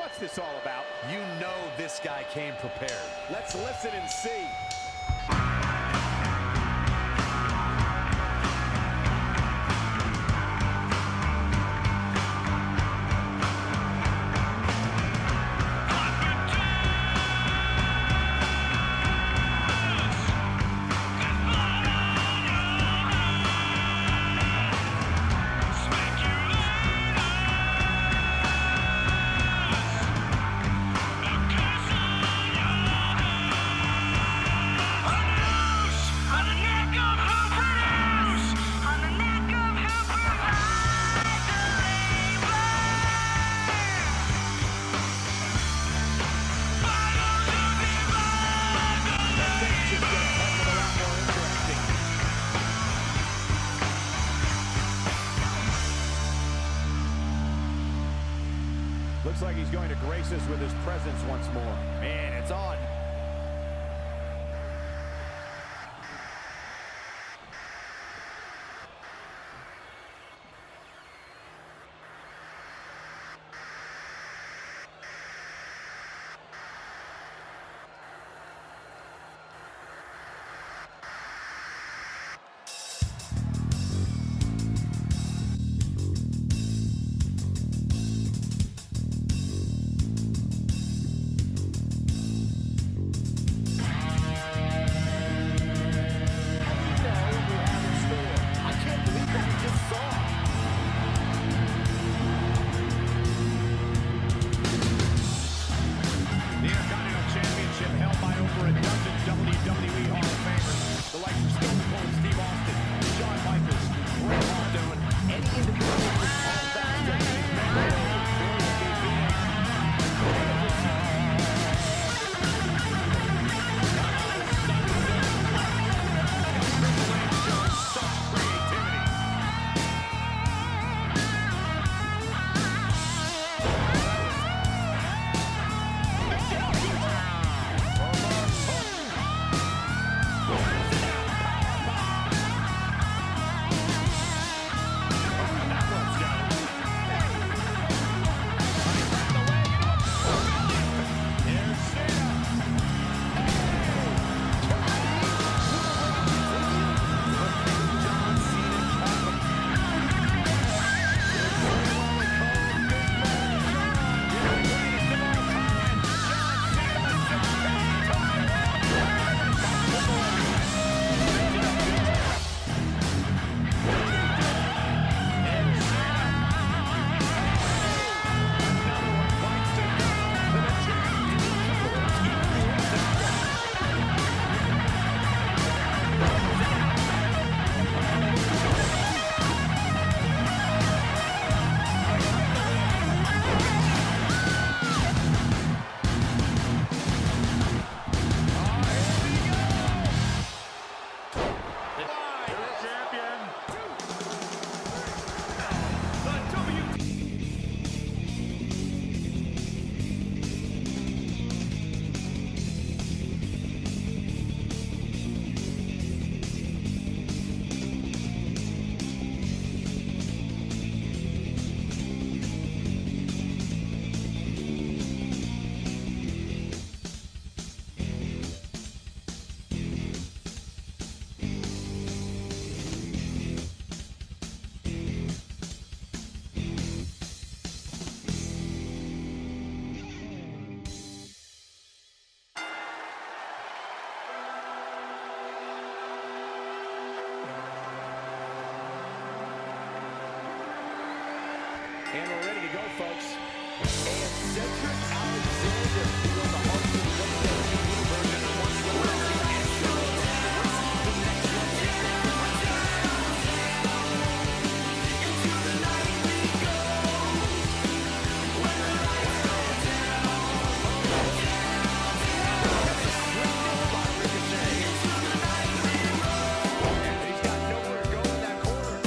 What's this all about? You know this guy came prepared. Let's listen and see. Looks like he's going to grace us with his presence once more. Man, it's on. And we're ready to go, folks. And Cedric Alexander feels the heart of the WWE version of once the wrestling excellence. The next into the night we go. When the lights go down, by Ricochet. Into the night we roll. And he's got nowhere to go in that corner.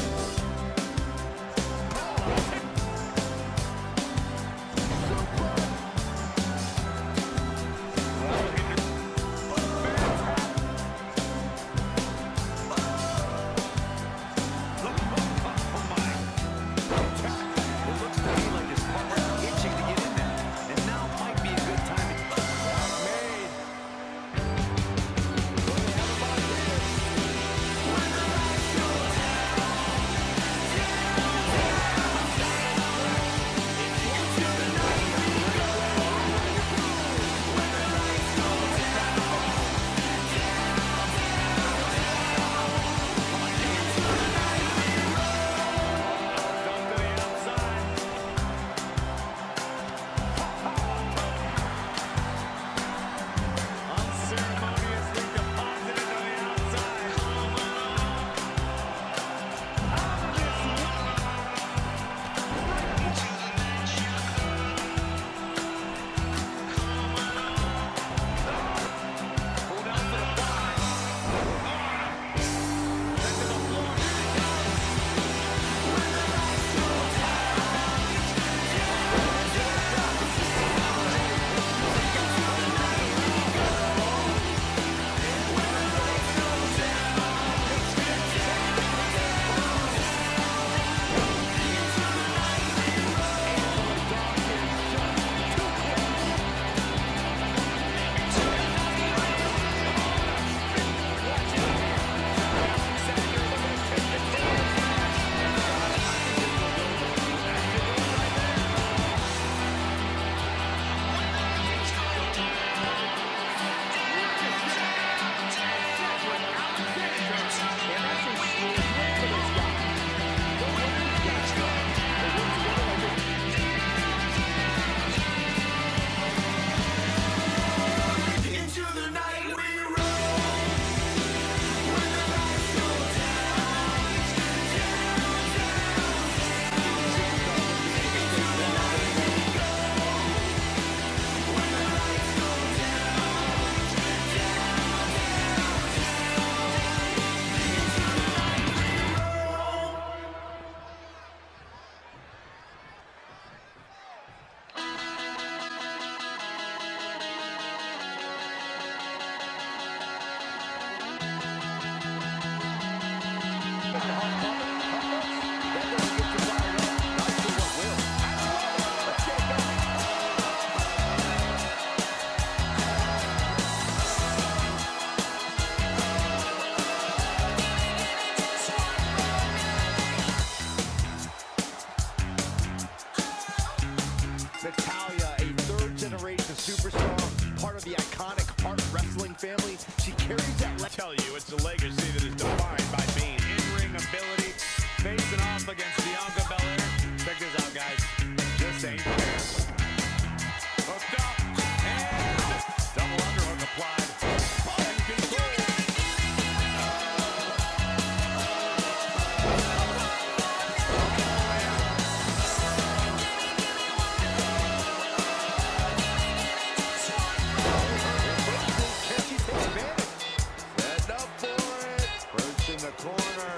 corner.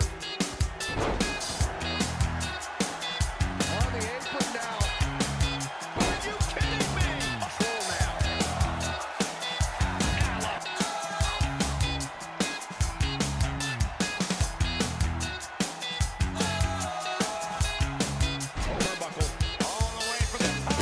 On the apron now. Are you kidding me? Control now. Turnbuckle all the way from the top.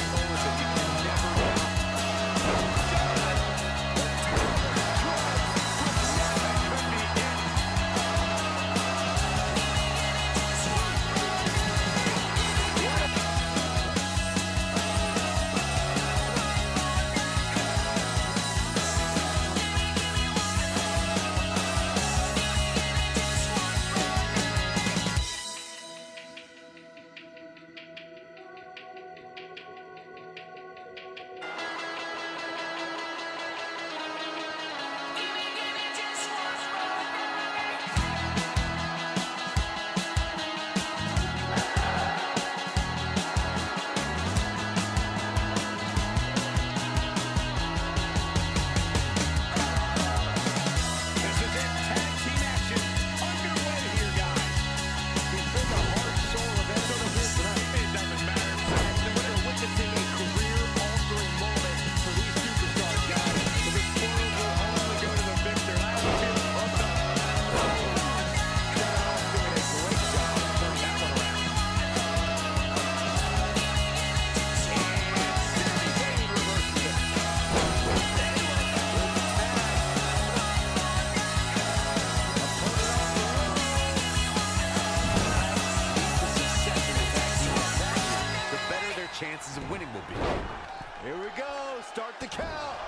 Chances of winning will be. Here we go. Start the count.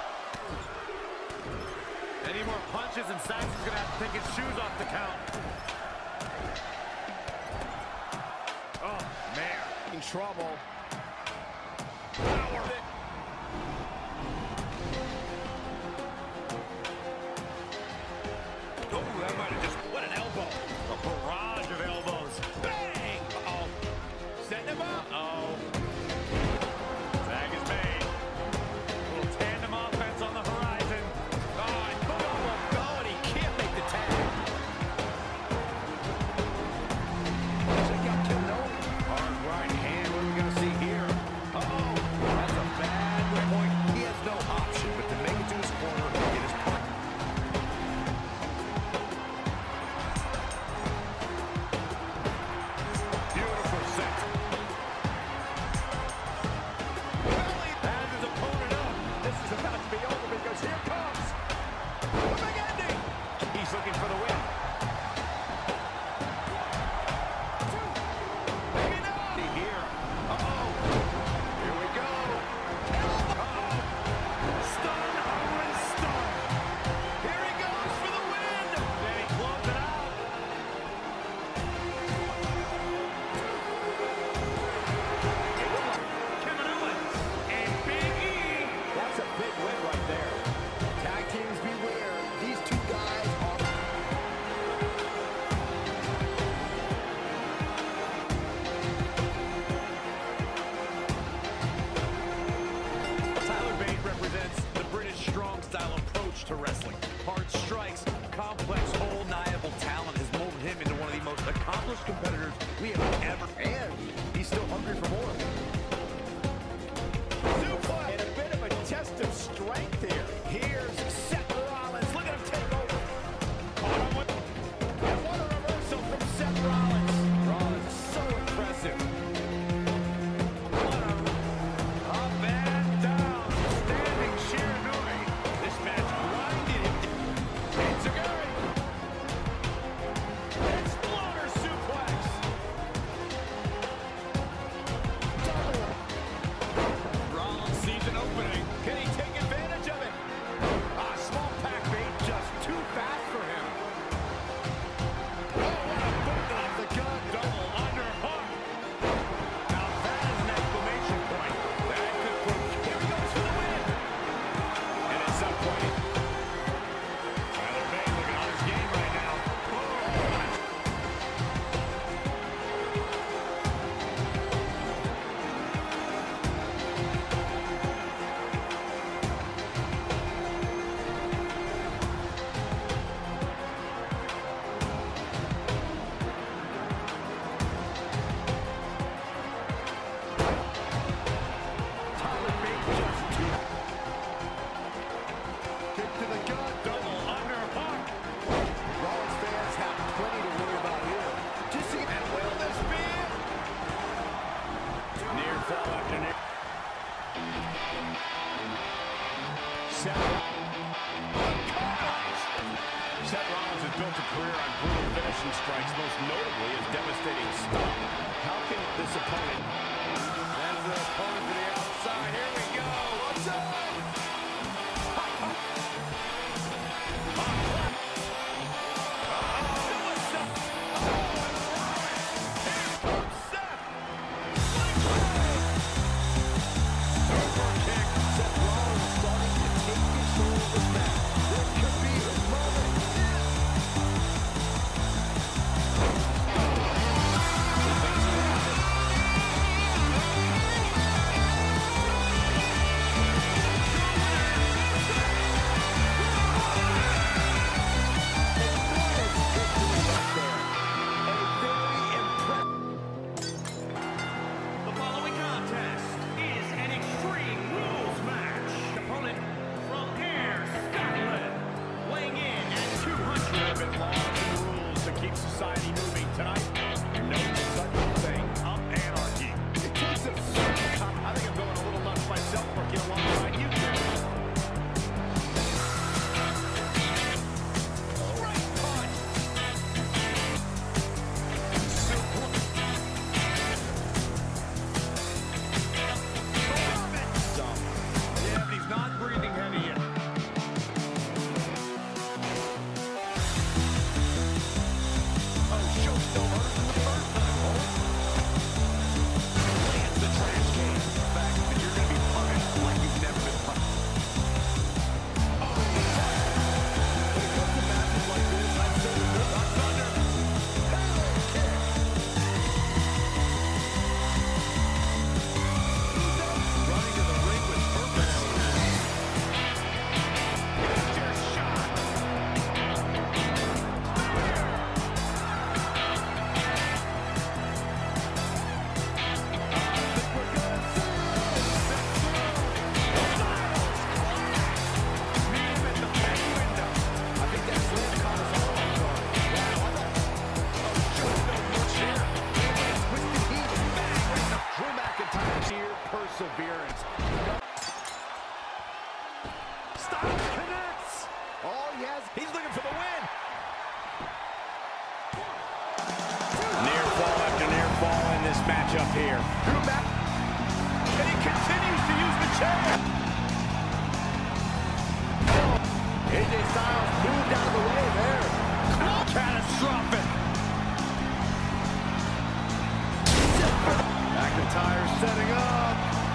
Any more punches and Saxon's gonna have to take his shoes off the count. Oh, man. In trouble. Power. Oh, that might have just, what an elbow. A barrage of elbows. Bang! Uh-oh. Setting him up. Uh-oh. Tag is made. A little tandem offense on the horizon. Oh, and boom! Oh, and he can't make the tag. Check out Kenobi. Hard right hand. What are we going to see here? Uh-oh. That's a bad point. He has no option but to make it to his corner and get his punt. Beautiful set. Has his opponent up. This is about to be over because here comes the big ending. He's looking for the win. Maybe not. Here. Uh-oh. Here we go. Uh-oh. Stun, Owen, stun. Here he goes for the win. Then he closed it out. Kevin Owens and Big E. That's a big win right there. Tag teams beware. These two guys are... Tyler Bate represents the British strong-style approach to wrestling. Hard strikes, complex, undeniable talent has molded him into one of the most accomplished competitors we have ever. And he's still hungry for more. Suplex. And a bit of a test of strength here. Here's Seth Rollins. Look at him take over. Caught him with... And what a reversal from Seth Rollins. Rollins is so impressive. What a... Up and down. Standing Shiranui. This match blinded him. Enziguri. Exploder suplex. built a career on brutal finishing strikes, most notably his devastating stop. How can this opponent... That's the opponent to the outside. Here we go. What's up? Society moving tonight. No such thing. Up anarchy. It takes a certain... I think I'm going a little nuts myself working alongside you two. Right punch. Yeah, but he's not breathing heavy yet. Perseverance. Styles connects. All he has, he's looking for the win. Near fall after near fall in this matchup here. Drew back, and he continues to use the chair. AJ Styles moved out of the way there. Catastrophic. McIntyre setting up.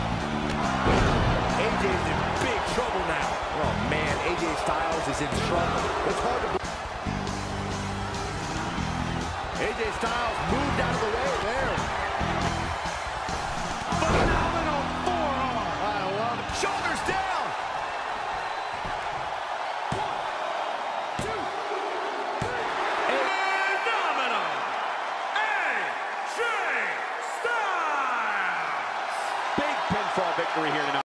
AJ's in big trouble now. Oh man, AJ Styles is in trouble. It's hard to believe. AJ Styles moved out of the way there. Phenomenal forearm. I love it. Shoulders down. 1, 2, 3. Phenomenal. AJ Styles. Big pinfall victory here tonight.